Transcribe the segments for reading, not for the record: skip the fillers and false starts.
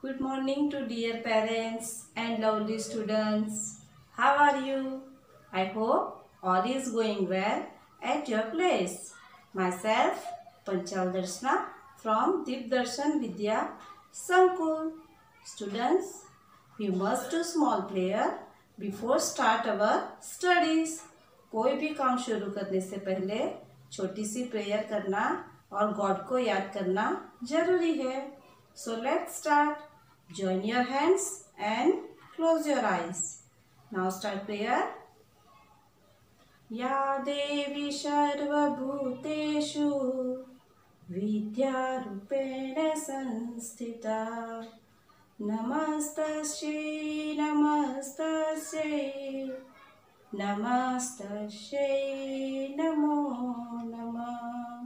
Good morning to dear parents and lovely students. How are you? I hope all is going well at your place. Myself, Panchal Darshana from Deep Darshan Vidya Sankul. Students, we must do small prayer before start our studies. कोई भी काम शुरू करने से पहले छोटी सी prayer करना और गॉड को याद करना जरूरी है. So let's start. Join your hands and close your eyes. Now start prayer. या देवी सर्वभूतेषु विद्यारूपेण संस्थिता नमस्तस्यै नमस्तस्यै नमस्तस्यै नमो नमः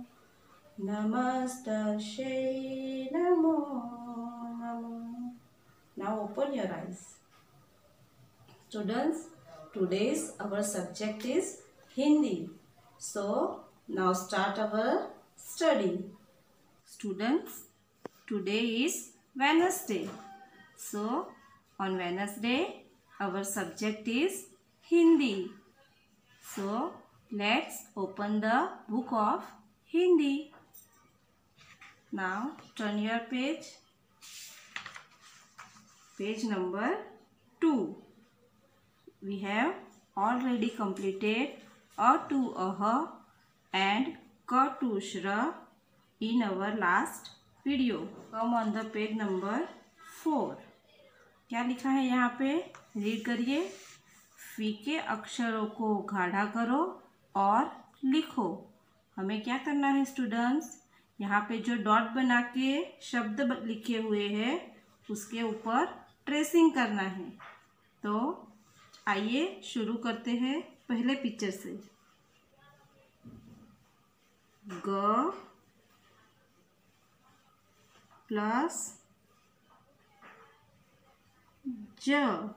नमस्तस्यै नमो नमः. Now open your eyes. Students, today's our subject is Hindi. So now start our study. Students, today is Wednesday. So on Wednesday our subject is Hindi. So let's open the book of Hindi. Now turn your page. Page number 2. We have already completed a to aha and ka to shra in our last video. Come on the page number 4. क्या लिखा है यहाँ पे? Read करिए. फीके अक्षरों को गाढ़ा करो और लिखो. हमें क्या करना है स्टूडेंट्स? यहाँ पे जो डॉट बना के शब्द लिखे हुए हैं उसके ऊपर ट्रेसिंग करना है. तो आइए शुरू करते हैं पहले पिक्चर से. ग प्लस ज.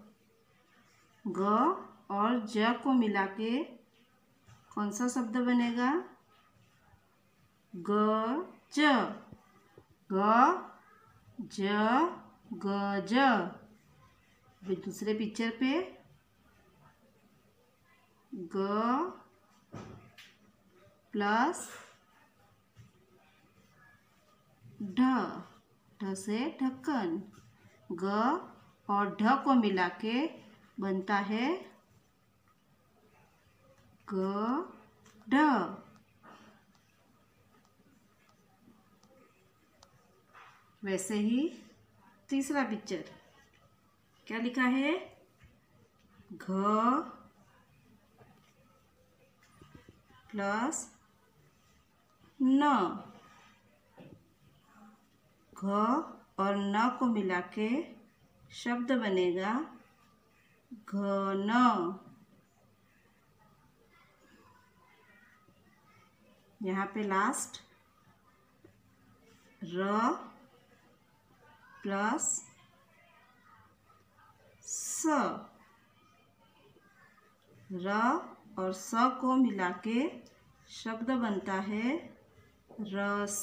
ग और ज को मिला के कौन सा शब्द बनेगा? ग ज. ग ज गज. अभी दूसरे पिक्चर पे ग प्लस ढ. ढ से ढक्कन. ग और ढ को मिला के बनता है ग ढ. वैसे ही तीसरा पिक्चर क्या लिखा है? घ प्लस न. घ और न को मिला के शब्द बनेगा घन. यहाँ पे लास्ट र प्लस स. र और स को मिला के शब्द बनता है रस.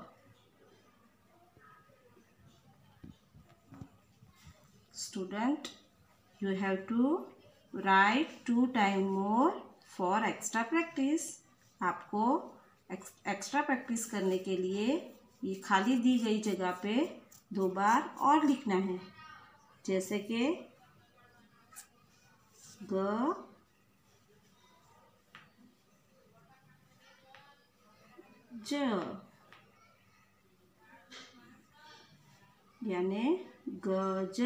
Student, you have to write 2 times more for extra practice. आपको एक्स्ट्रा प्रैक्टिस करने के लिए ये खाली दी गई जगह पे 2 बार और लिखना है. जैसे कि ग ज यानी गज.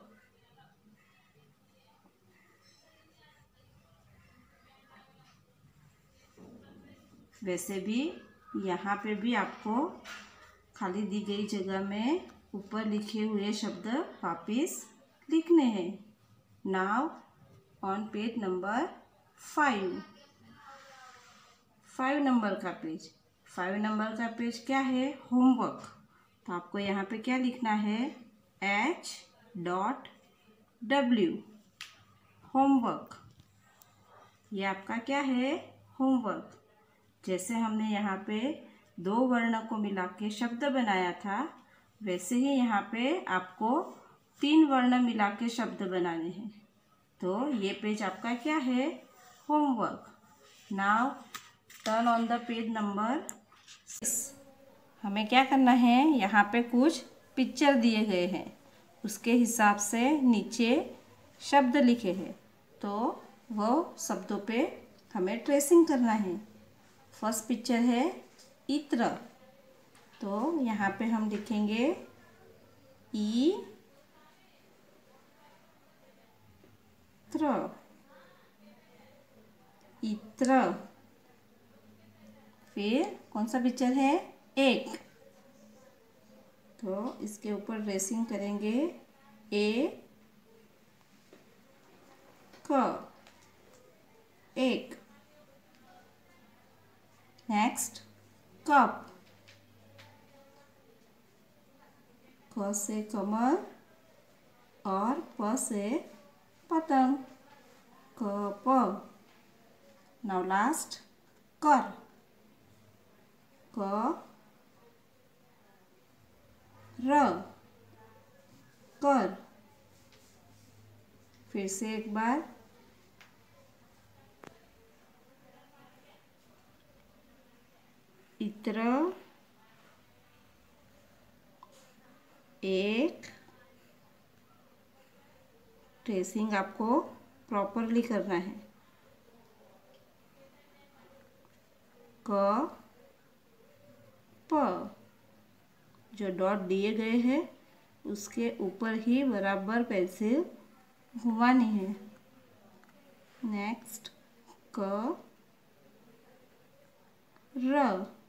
वैसे भी यहाँ पे भी आपको खाली दी गई जगह में ऊपर लिखे हुए शब्द वापिस लिखने हैं. Now on page number 5. 5 number का पेज. 5 नंबर का पेज क्या है? होमवर्क. तो आपको यहाँ पे क्या लिखना है? H.W. होमवर्क. ये आपका क्या है? होमवर्क. जैसे हमने यहाँ पे 2 वर्ण को मिला के शब्द बनाया था वैसे ही यहाँ पे आपको 3 वर्ण मिला के शब्द बनाने हैं। तो ये पेज आपका क्या है? Homework. Now turn on the page number 6। हमें क्या करना है? यहाँ पे कुछ पिक्चर दिए गए हैं, उसके हिसाब से नीचे शब्द लिखे हैं, तो वो शब्दों पे हमें ट्रेसिंग करना है। फर्स्ट पिक्चर है इत्र, तो यहाँ पे हम लिखेंगे ई त्र, इत्र। फिर कौन सा पिक्चर है? एक, तो इसके ऊपर ट्रेसिंग करेंगे ए क, एक। नेक्स्ट कप, क से कमल और प से पतंग, कप। नाउ लास्ट कर, क र, कर। फिर से एक बार इत्र, एक। ट्रेसिंग आपको प्रॉपरली करना है। क प, जो डॉट दिए गए हैं उसके ऊपर ही बराबर पेंसिल घुमानी है। नेक्स्ट क र,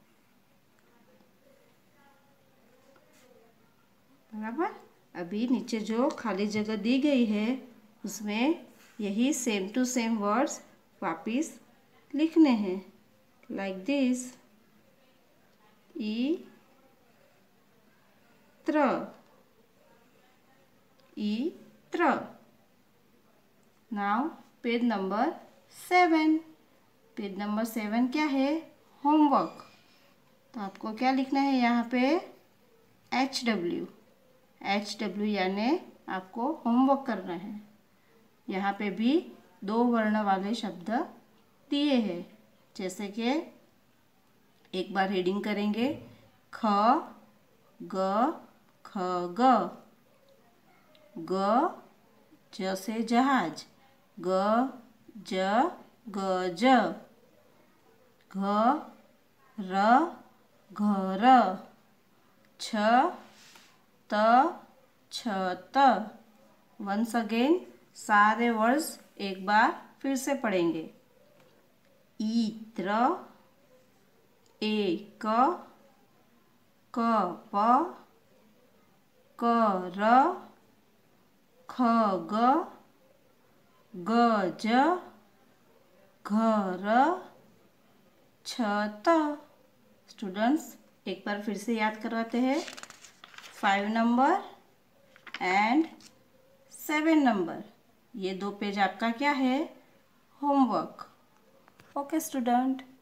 बराबर। अभी नीचे जो खाली जगह दी गई है उसमें यही सेम टू सेम वर्ड्स वापिस लिखने हैं, लाइक दिस। ई त्र, ई त्र। Now page number 7। Page number 7 क्या है? होमवर्क। तो आपको क्या लिखना है यहाँ पे? HW, HW यानी आपको होमवर्क करना है। यहाँ पे भी 2 वर्ण वाले शब्द दिए हैं, जैसे कि एक बार रीडिंग करेंगे। ख ग ख ग, ग ज से जहाज, ग ज ग ज, घ र घर, छ त छत। वंस अगेन सारे वर्ड्स एक बार फिर से पढ़ेंगे। इत्र, एक, कप, कर, खग, गज, घर, छत। स्टूडेंट्स एक बार फिर से याद करवाते हैं। 5 नंबर एंड 7 नंबर, ये 2 पेज आपका क्या है? होमवर्क। Okay student.